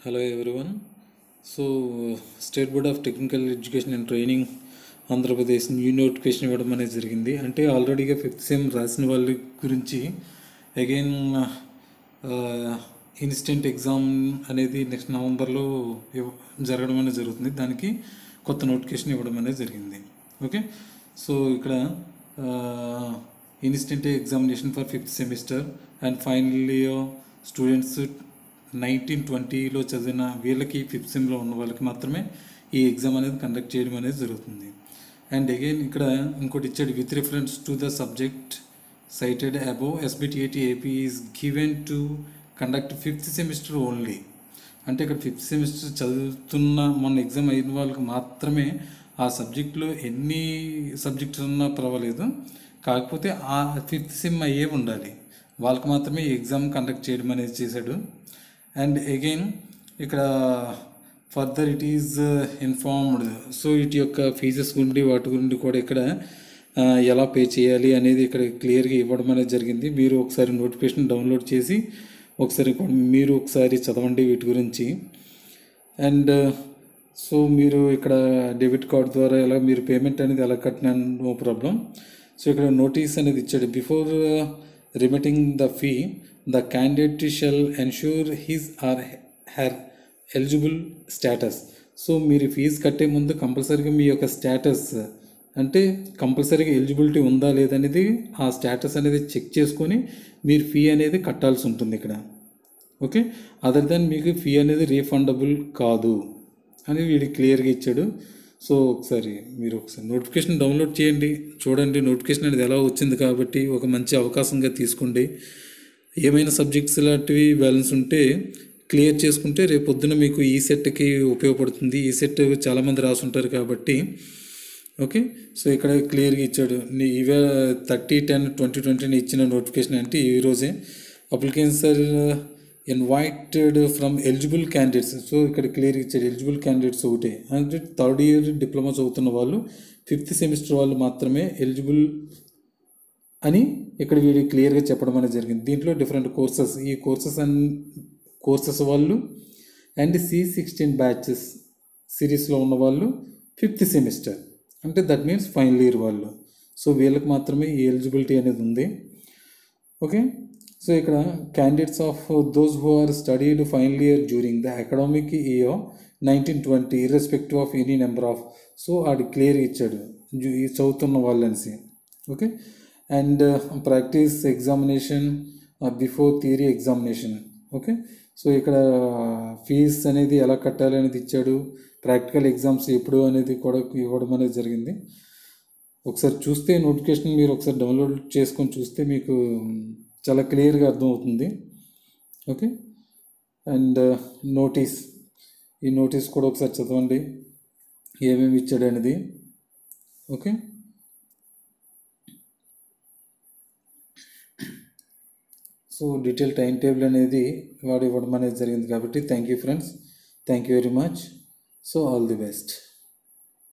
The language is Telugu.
Hello everyone. So State Board of Technical Education and Training Andhra Pradesh new notification ఇవ్వడం అనేది జరిగింది. అంటే ఆల్రెడీగా 5th సెమ్ రాసిన వాళ్ళ గురించి అగైన్ ఇన్స్టెంట్ ఎగ్జామ్ అనేది నెక్స్ట్ నవంబర్లో జరగడం అనేది జరుగుతుంది. దానికి కొత్త నోటిఫికేషన్ ఇవ్వడం అనేది జరిగింది. ఓకే, సో ఇక్కడ instant examination for 5th semester and final year students 1920లో చదివిన వీళ్ళకి 5th సెమ్లో ఉన్న వాళ్ళకి మాత్రమే ఈ ఎగ్జామ్ అనేది కండక్ట్ చేయడం అనేది జరుగుతుంది. అండ్ అగైన్ ఇక్కడ ఇంకోటి ఇచ్చాడు, with reference to the subject cited above SBTET AP is given to conduct 5th semester only. అంటే ఇక్కడ 5th సెమిస్టర్ చదువుతున్న మొన్న ఎగ్జామ్ అయిన వాళ్ళకి మాత్రమే ఆ సబ్జెక్ట్లో ఎన్ని సబ్జెక్ట్స్ ఉన్నా పర్వాలేదు, కాకపోతే ఆ 5th సెమ్ అయ్యే ఉండాలి, వాళ్ళకి మాత్రమే ఈ ఎగ్జామ్ కండక్ట్ చేయడం అనేది చేశాడు. అండ్ అగైన్ ఇక్కడ further it is informed, so వీటి యొక్క ఫీజెస్ గురించి వాటి గురించి కూడా ఇక్కడ ఎలా పే చేయాలి అనేది ఇక్కడ క్లియర్గా ఇవ్వడం అనేది జరిగింది. మీరు ఒకసారి నోటిఫికేషన్ డౌన్లోడ్ చేసి మీరు ఒకసారి చదవండి వీటి గురించి. అండ్ సో మీరు ఇక్కడ డెబిట్ కార్డ్ ద్వారా ఎలా మీరు పేమెంట్ అనేది ఎలా కట్టినా నో ప్రాబ్లం. సో ఇక్కడ నోటీస్ అనేది ఇచ్చాడు, before remitting the fee, the candidate shall ensure his or her eligible status. So మీరు ఫీజు కట్టే ముందు కంపల్సరీగా మీ యొక్క స్టేటస్ అంటే కంపల్సరీగా ఎలిజిబిలిటీ ఉందా లేదనేది ఆ స్టేటస్ అనేది చెక్ చేసుకొని మీరు ఫీ అనేది కట్టాల్సి ఉంటుంది ఇక్కడ. ఓకే, అదర్ దెన్ మీకు ఫీ అనేది రీఫండబుల్ కాదు అని వీడికి క్లియర్గా ఇచ్చాడు. సో మీరు ఒకసారి నోటిఫికేషన్ డౌన్లోడ్ చేయండి, చూడండి నోటిఫికేషన్ అనేది ఎలా వచ్చింది కాబట్టి ఒక మంచి అవకాశంగా తీసుకోండి. ఏమైనా సబ్జెక్ట్స్ లాంటివి బ్యాలెన్స్ ఉంటే క్లియర్ చేసుకుంటే రేపు పొద్దున మీకు ఈ సెట్కి ఉపయోగపడుతుంది. ఈ సెట్ చాలామంది రాసుంటారు కాబట్టి. ఓకే, సో ఇక్కడ క్లియర్గా ఇచ్చాడు, ఇవే 30/10/2020 ఇచ్చిన నోటిఫికేషన్ అంటే ఈరోజే. Applicants are invited from eligible candidates. So ఇక్కడ క్లియర్గా ఇచ్చాడు, ఎలిజిబుల్ క్యాండిడేట్స్ ఒకటే అంటే 3rd ఇయర్ డిప్లొమా చదువుతున్న వాళ్ళు 5th సెమిస్టర్ వాళ్ళు మాత్రమే ఎలిజిబుల్ అని ఇక్కడ వీడియో క్లియర్గా చెప్పడం అనేది జరిగింది. దీంట్లో డిఫరెంట్ కోర్సెస్, ఈ కోర్సెస్ వాళ్ళు అండ్ C16 బ్యాచెస్ సిరీస్లో ఉన్న వాళ్ళు 5th సెమిస్టర్ అంటే దట్ మీన్స్ ఫైనల్ ఇయర్ వాళ్ళు. సో వీళ్ళకి మాత్రమే ఈ ఎలిజిబిలిటీ అనేది ఉంది. ఓకే, సో ఇక్కడ candidates of those who are studied final year during the academic year 1920 irrespective of any number of. So అది క్లియర్ ఇచ్చాడు ఈ చదువుతున్న వాళ్ళని. Okay, and practice examination before theory examination. Okay, so ఇక్కడ ఫీజ్ అనేది ఎలా కట్టాలి అనేది ఇచ్చాడు, ప్రాక్టికల్ ఎగ్జామ్స్ ఎప్పుడు అనేది కూడా ఇవ్వడం అనేది జరిగింది. ఒకసారి చూస్తే నోటిఫికేషన్ మీరు ఒకసారి డౌన్లోడ్ చేసుకొని చూస్తే మీకు చాలా క్లియర్గా అర్థమవుతుంది. ఓకే, అండ్ ఈ నోటీస్ కూడా ఒకసారి చదవండి ఏమేమి ఇచ్చాడు అనేది. Okay, so detail time table అనేది వాడు ఇవ్వడం అనేది జరిగింది కాబట్టి thank you friends, thank you very much. So all the best.